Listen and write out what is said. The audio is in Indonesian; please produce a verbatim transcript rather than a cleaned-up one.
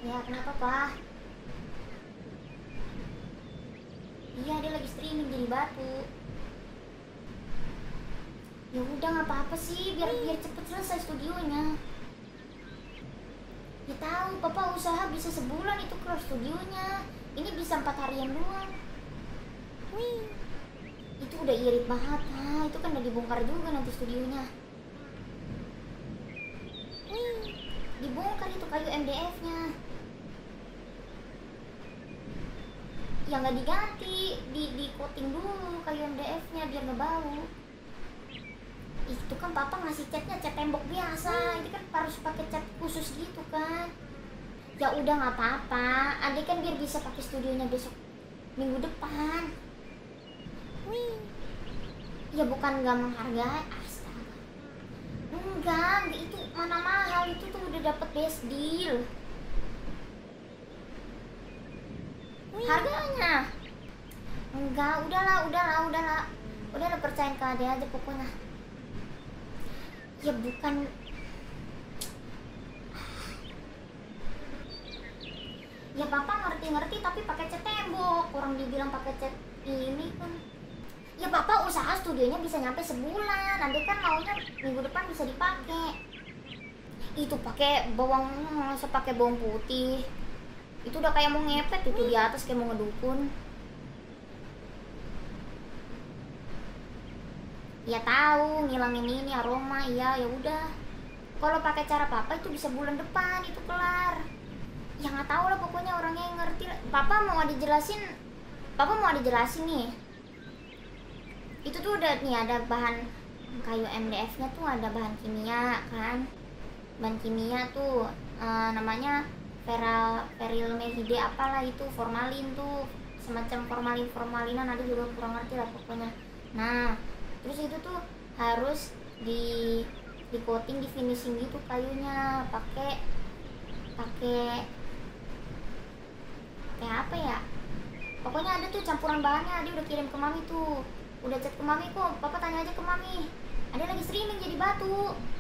Ya kenapa pak? Iya dia lagi streaming jadi batu. Ya udah nggak apa-apa sih, biar biar cepet selesai studionya. Ya tahu papa usaha bisa sebulan itu keluar studionya. Ini bisa empat harian doang. Wih, itu udah irit banget. Nah itu kan udah dibongkar juga nanti studionya. Wih, dibongkar itu kayu M D F-nya. Ya nggak diganti, di di coating dulu kayu M D F-nya biar nggak bau. Itu kan papa ngasih catnya cat tembok biasa, ini kan harus pakai cat khusus gitu kan. Ya udah nggak apa-apa, adik kan biar bisa pakai studionya besok minggu depan. Wih, ya bukan nggak menghargai, astaga. Enggak, itu mana mahal, itu tuh udah dapet best deal. Harganya enggak, udahlah udahlah udahlah udahlah percayain ke adek aja pokoknya. Ya bukan, ya papa ngerti-ngerti tapi pakai cat tembok, orang dibilang pakai cat ini kan. Ya papa usaha studionya bisa nyampe sebulan, nanti kan maunya minggu depan bisa dipakai. Itu pakai bawang, masa pakai bawang putih, itu udah kayak mau ngepet itu di atas kayak mau ngedukun. Ya tahu ngilangin ini aroma, iya ya udah. Kalau pakai cara papa itu bisa bulan depan itu kelar. Ya nggak tahu lah pokoknya orangnya yang ngerti. Papa mau dijelasin, papa mau dijelasin nih. Itu tuh udah nih ada bahan kayu M D F-nya tuh ada bahan kimia kan. Bahan kimia tuh uh, namanya Vera Verilmehide apalah itu, formalin tuh, semacam formalin formalinan, ada juga kurang ngerti lah pokoknya. Nah terus itu tuh harus di di coating, di finishing gitu kayunya, pakai pakai kayak apa ya, pokoknya ada tuh campuran bahannya. Dia udah kirim ke mami tuh, udah chat ke mami kok, papa tanya aja ke mami. Ada lagi streaming jadi batu.